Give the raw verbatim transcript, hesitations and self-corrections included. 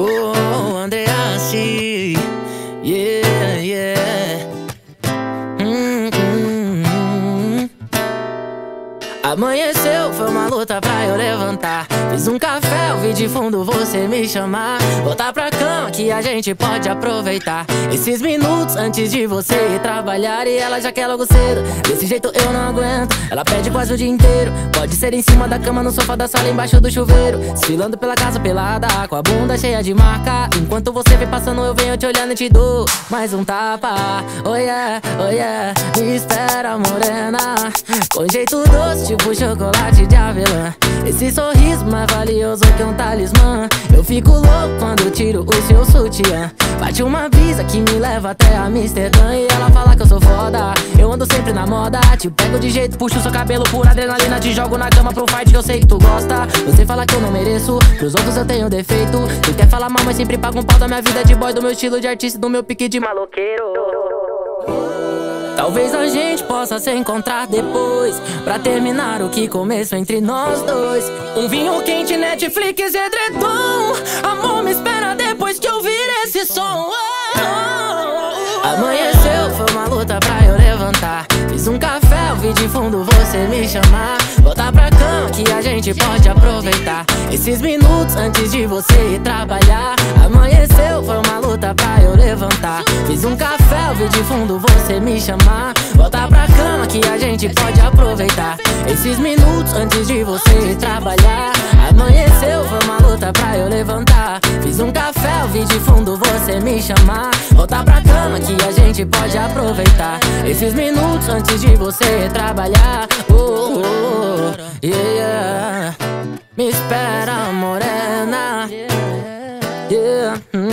Oh, Andreassi, yeah, yeah. Hum, hum, hum. Amanheceu, foi uma luta pra eu levantar. Fiz um café, ouvi de fundo você me chamar. Voltar pra cama que a gente pode aproveitar esses minutos antes de você ir trabalhar. E ela já quer logo cedo, desse jeito eu não aguento. Ela pede quase o dia inteiro, pode ser em cima da cama, no sofá da sala, embaixo do chuveiro. Desfilando pela casa pelada, com a bunda cheia de marca. Enquanto você vem passando eu venho te olhando e te dou mais um tapa. Oh yeah, oh yeah, me espera morena, com jeito doce tipo chocolate de avelã. Esse sorriso mais valioso que um talismã. Eu fico louco quando tiro o seu sutiã. Bate uma brisa que me leva até Amsterdã. E ela fala que eu sou foda, eu ando sempre na moda. Te pego de jeito, puxo seu cabelo por adrenalina. Te jogo na cama pro fight que eu sei que tu gosta. Você fala que eu não mereço, pros outros eu tenho defeito. Tu quer falar mal, mas sempre paga um pau da minha vida de boy, do meu estilo de artista, do meu pique de maloqueiro. Talvez a gente possa se encontrar depois, pra terminar o que começou entre nós dois. Um vinho quente, Netflix, edredom. Amor, me espera depois que ouvir esse som. Oh, oh, oh. Amanheceu, foi uma luta pra eu levantar. Fiz um café, ouvi de fundo você me chamar. Voltar pra cama que a gente pode aproveitar esses minutos antes de você ir trabalhar. Amanheceu, foi uma luta pra eu levantar. Fiz um café, ouvi de fundo você me chamar. Voltar pra cama que a gente pode aproveitar esses minutos antes de você ir trabalhar. Amanheceu, foi uma luta pra eu levantar. Fiz um café, ouvi de fundo você me chamar. Voltar pra cama que a gente pode aproveitar esses minutos antes de você ir trabalhar. Oh, oh, oh, yeah. Me espera morena, yeah.